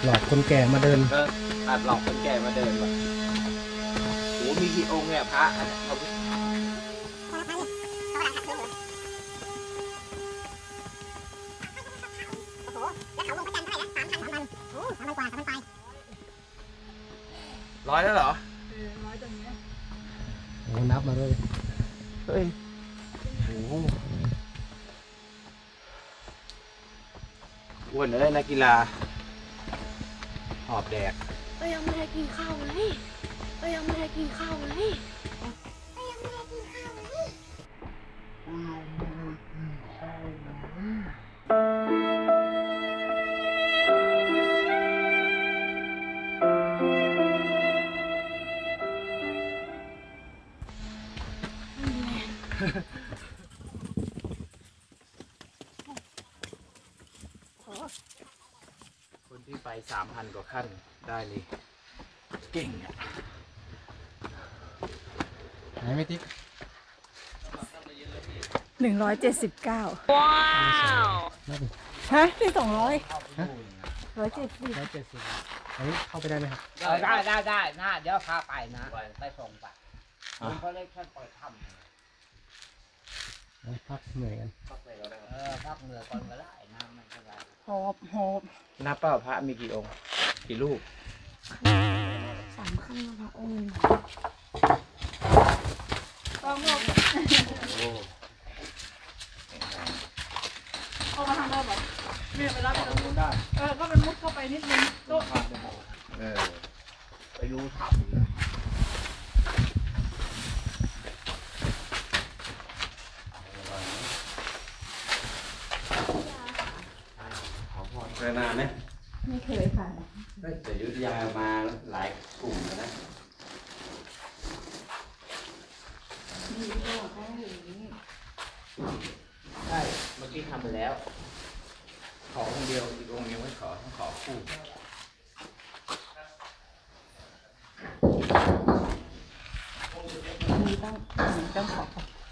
หลอกคนแก่มาเดินก็อาจหลอกคนแก่มาเดินแบบโอ้มีกี่องค์เนี่ยพระเขาร้อยแล้วเหรอ 100ตรงนี้โอ้นับมาเลยเฮ้ยโอ้อ้วนเลยนักกีฬาหอบแดกยังไม่ได้กินข้าวเลยยังไม่ได้กินข้าวเลยคนที่ไป 3,000 กว่าขั้นได้เลยเก่งอ่ะไหนไม่ติ๊ก 179ว้าวฮะที่200 170 อันนี้เข้าไปได้ไหมครับได้นะเดี๋ยวพาไปนะไปส่งไปมันก็เลยแค่เปิดถ้ำพักเหนื่อยกันพักเหนื่อยก่อนก็ได้นะมันก็ได้หอบนับเปล่าพระมีกี่องค์กี่รูป 3 ขั้นพระองค์ต้องลงเอามาทำได้แบบเนี่ยเวลาไปตรงนู้นได้ก็เป็นมุดเข้าไปนิดนึงโต๊ะไปดูถ้ำเคยมาไหมไม่เคยค่ะแต่อยุธยามาหลายกลุ่มแล้วนะมีโลกได้อย่างนี้ใช่เมื่อกี้ทำไปแล้วขอองค์เดียวอีกองค์ยังไม่ขอต้องขอคู่มีต้องขอ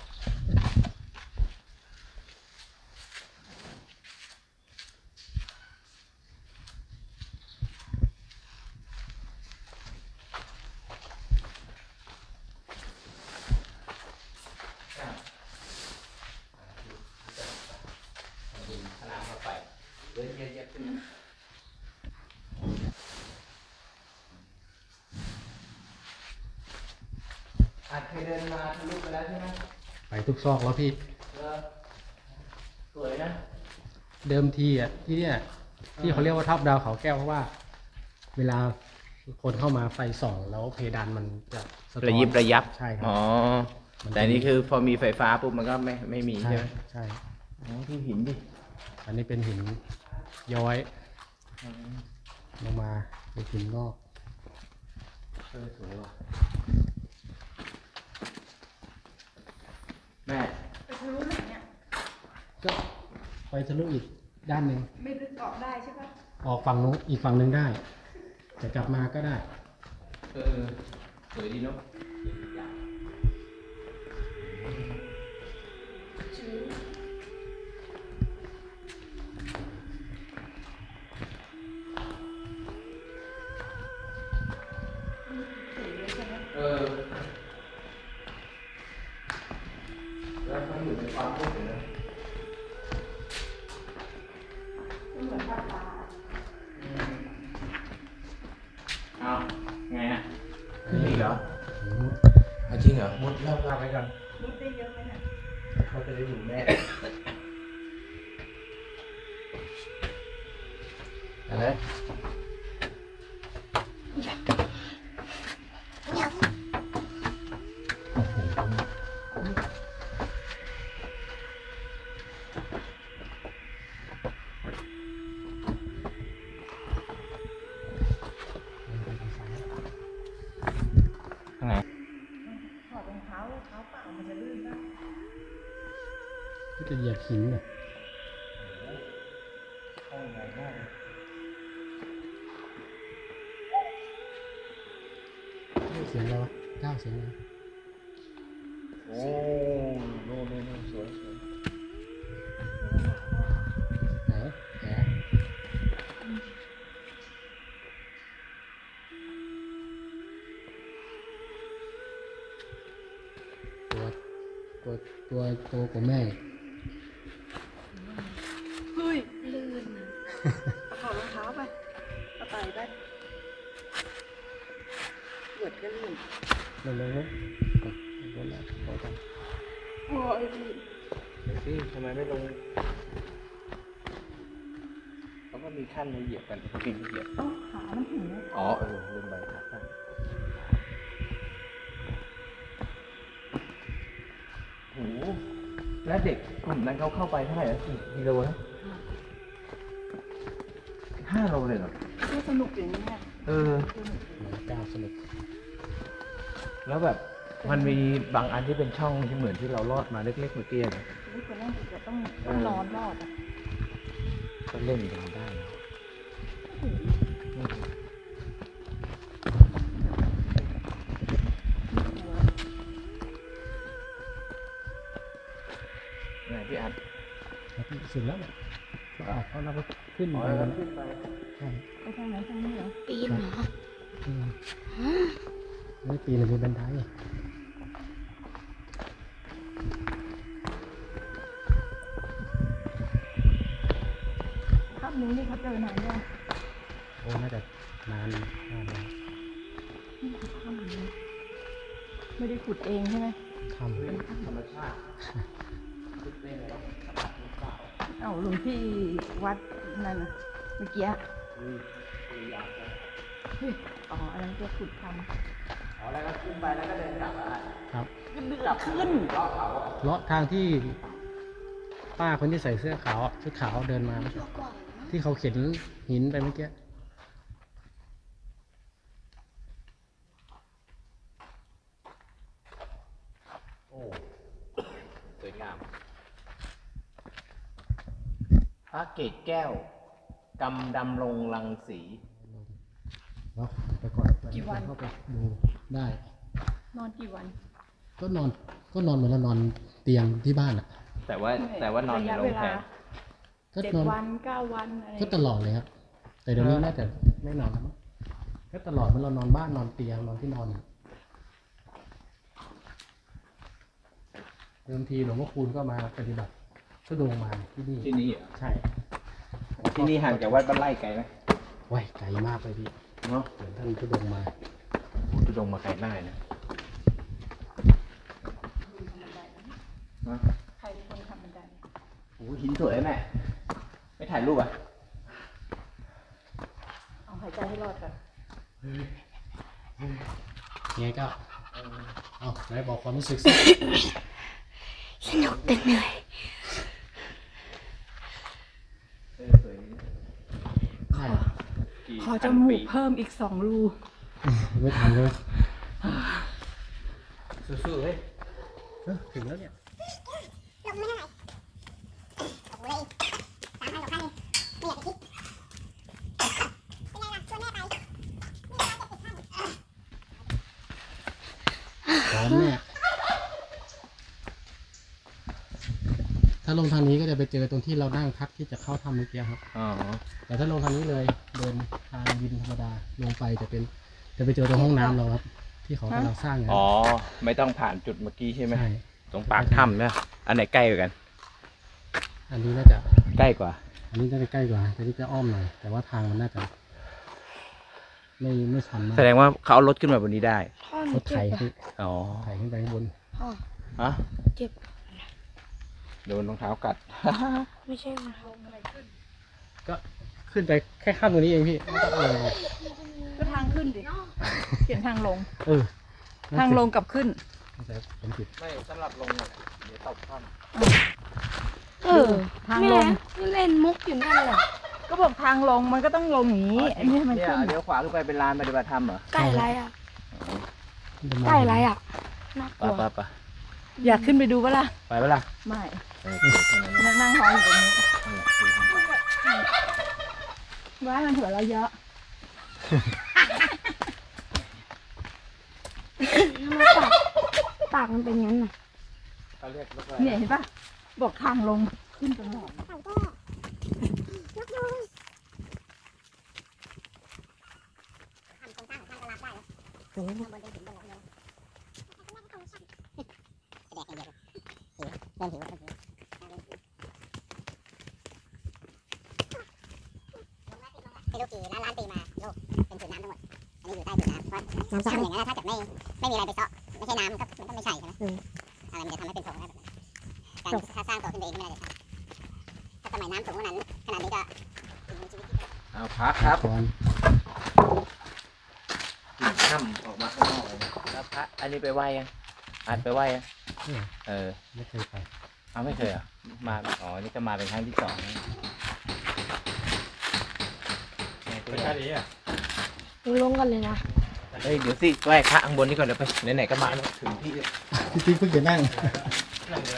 เคยเดินมาทะลุไปแล้วใช่ไหมไปทุกซอกแล้วพี่สวยนะเดิมทีอ่ะที่เนี่ยที่เขาเรียกว่าทับดาวเขาแก้วเพราะว่าเวลาคนเข้ามาไฟส่องแล้วเพดานมันจะระยิบระยับใช่ครับอ๋อแต่นี่คือพอมีไฟฟ้าปุ๊บมันก็ไม่มีใช่ไหมใช่ที่หินดิอันนี้เป็นหินย้อยลงมาเป็นหินงอกสวยว่ะแม่ไปทะลุไหนเนี่ยก็ไปทะลุอีกด้านหนึ่งไม่ดึงออกได้ใช่ปะออกฝั่งนู้นอีกฝั่งหนึ่งได้จะกลับมาก็ได้สวยดีเนาะแล้วเขาอยู่ในความพูดอยู่นะเหมือนปลาเอาไงฮะขึ้นอีกเหรอจริงเหรอมุดเล่าไปกันมุดได้เยอะไหมเนี่ยเขาจะได้อยู่แม่อะไรก็จะเหยียบหินเนี่ยเสียงอะไรวะเก้าเสียงอะไรโอ้โน่สวยไหนแหตัวโตกว่าแม่เฮ้ยลื่นนะเอาถอดรองเท้าไปเอาไต่ไปเกิดก็ลื่นเร็วๆนะโดนแล้วโดนแล้วโอ้ยลื่นเดี๋ยวสิทำไมไม่ลงเขาก็มีขั้นให้เหยียบกันปีนเหยียบเอ้าขามันถึงไหมอ๋อลืมไปครับโหแล้วเด็กกลุ่มนั้นเขาเข้าไปเท่าไหร่นะกี่กิโลนะ5 โลเลยเหรอก็สนุกอย่างนี้ไงก้าวสนุกแล้วแบบมันมีบางอันที่เป็นช่องที่เหมือนที่เราลอดมาเล็กๆเมื่อกี้นะนี่คนนั่งจะต้องนอนรอดอ่ะก็เล่นกันได้นะไหนพี่อัดแล้วที่สุดแล้วเนี่ยก็ออกเขาแล้วก็ขึ้นไปกันใช่ไปทางไหนทางนี้เหรอปีนเหรออืมไม่ปีนเลยมีบันไดภาพนี้นี่เขาเจอนานยังโอ้น่าจะนานมากเลยภาพนี้ไม่ได้ขุดเองใช่ไหมทำธรรมชาติเอ้าหลวงพี่วัดนั่นน่ะเมื่อกี้เฮ้ยอ๋ออันนั้นจะขุดทำอ๋อแล้วก็ขึ้นไปแล้วก็เดินกลับอ่ะครับขึ้นเลาะทางที่ป้าคนที่ใส่เสื้อขาวชุดขาวเดินมาตัวก่อนนะที่เขาเข็นหินไปเมื่อกี้โอ้สวยงามพระเกศแก้วกำดำรงรังสีเนาะไปก่อนกี่วันเข้าไปดูได้นอนกี่วันก็นอนเหมือนเรานอนเตียงที่บ้านอ่ะแต่ว่านอนในระยะโรเวงลาแรมก็ 7 นอนวัน9 วันอะไรก็ตลอดเลยครับ แต่เดี๋ยวนี้น่าจะไม่นอนแล้วมั้งก็ตลอดเหมันเรานอนบ้านนอนเตียงนอนที่นอนเดิมทีหลวงพ่อคูณก็มาปฏิบัติทุดงค์มาที่นี่ที่นี่เหรอใช่ที่นี่ห่างจากวัดบ้านไร่ไกลไหมว้ายไกลมากเลยพี่เนาะเหมือนท่านทุดงค์มาทุดงมาไกลมากนะเนาะใครเป็นคนทำบันไดโอ้โหหินสวยแม่ไม่ถ่ายรูปอ่ะเอาหายใจให้รอดก่อนไงก็เอาไหนบอกความรู้สึกสิสนุกแต่เหนื่อยสวยดีใช่กี่ขอจพันมูปีกเพิ่มอีก2 รูไม่ทันเลยสู้ๆเฮ้ยถึงแล้วเนี่ยลงไม่ได้โอ้ย3,000 กว่าคันไม่อยากจะคิดเป็นไงล่ะชวนแม่ไปพร้อมเนี่ยถ้าลงทางนี้ก็จะไปเจอตรงที่เรานั่งพักที่จะเข้าถ้ำเมื่อกี้ครับอ๋อแต่ถ้าลงทางนี้เลยเดินทางดินธรรมดาลงไปจะไปเจอตรงห้องน้ำเราครับ ที่เขากำลังสร้างอยู่อ๋อไม่ต้องผ่านจุดเมื่อกี้ใช่ไหมใช่ตรงปากถ้ำเนี่ยอันไหนใกล้กว่ากันอันนี้น่าจะใกล้กว่าอันนี้น่าจะใกล้กว่าแต่นี่จะอ้อมหน่อยแต่ว่าทางมันน่าจะไม่ชันมากแสดงว่าเขาเอารถขึ้นมาบนนี้ได้พ่อหนูเขาเจ็ไถบขึ้นอ๋อไถขึ้นไปข้างบนพ่อฮะเจ็บโดนรองเท้ากัดไม่ใช่มันก็ขึ้นไปแค่ข้ามตรงนี้เองพี่ไม่ต้องเลยก็ทางขึ้นดิ เขียนทางลงเออทางลงกับขึ้นแต่ผมผิดไม่สำหรับลงเนี่ยเดี๋ยวตกถ้เออทางแม่ลงเล่นมุกอยู่นั่นแหละก็บอกทางลงมันก็ต้องลงอย่างำนี้ อันนี้มันเนี่ยขึ้นเลี้ยวขวาขึ้นไปเป็นลานปฏิบัติธรรมเหรอใกล้ไรอ่ะใกล้ไรอ่ะน่ากลัวไปอยากขึ้นไปดูปะล่ะไปปะล่ะไม่เออเท่านั้นนะนั่งรออยู่ตรงนี้นั่นแหละคือทางไปว่ามันหัวเราเยอะทำไมปากมันเป็นงั้นน่ะเขาเรียกรถอะไรเนี่ยเห็นปะบอกทางลงขึ้นตลอดโอ้โหริ่มหิวไม่รู้กี่ล้านปีมาโลกเป็นผืนน้ำทั้งหมดอันนี้อยู่ใต้ผืนน้ำเพราะน้ำอย่างนั้นถ้าเกิดไม่มีอะไรไปเซาะไม่ใช่น้ำมันก็ไม่ใช่ใช่ไหมอะไรมันจะทำให้เป็นโพรงได้แบบนั้นการถ้าสร้างตัวขึ้นไปเองไม่ได้เลยถ้าสมัยน้ำสูงขนาดนี้ก็ถึงมีชีวิตที่เอาพักครับก่อนค่ำออกมาข้างนอกเลยแล้วพระอันนี้ไปไหว้ยังอัดไปไหว้ยังไม่เคยไปเอาไม่เคยเหรอมาอ๋อนี่ก็มาเป็นครั้งที่ 2นะไปแค่นี้อ่ะลงกันเลยนะเฮ้ยเดี๋ยวสิไหว้พระข้างบนนี่ก่อนเดี๋ยวไปไหนๆก็มาแล้วถึงที่พี่ติ๊กเพิ่งจะนั่งนั่งเลย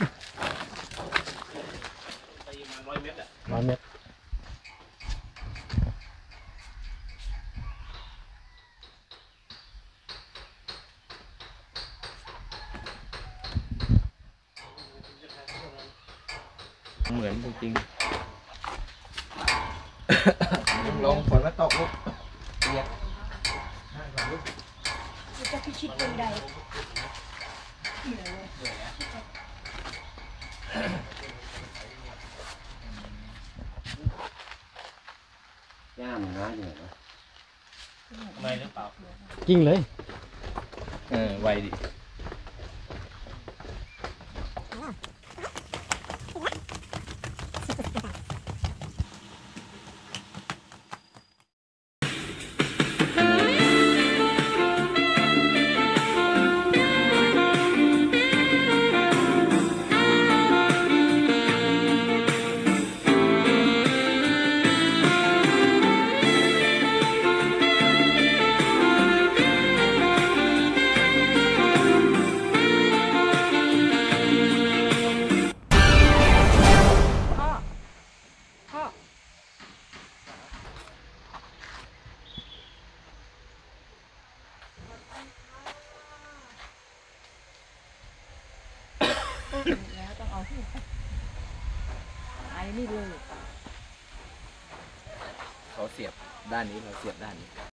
100 เมตรเหมือนจริงๆลงฝนมาตกลูกเปียกจะพิชิตบันไดย่ามน้อยอยู่นะกิ้งเลยไวดิแล้วต้องเอาที่ไอ้นี่เลยเขาเสียบด้านนี้เราเสียบด้านนี้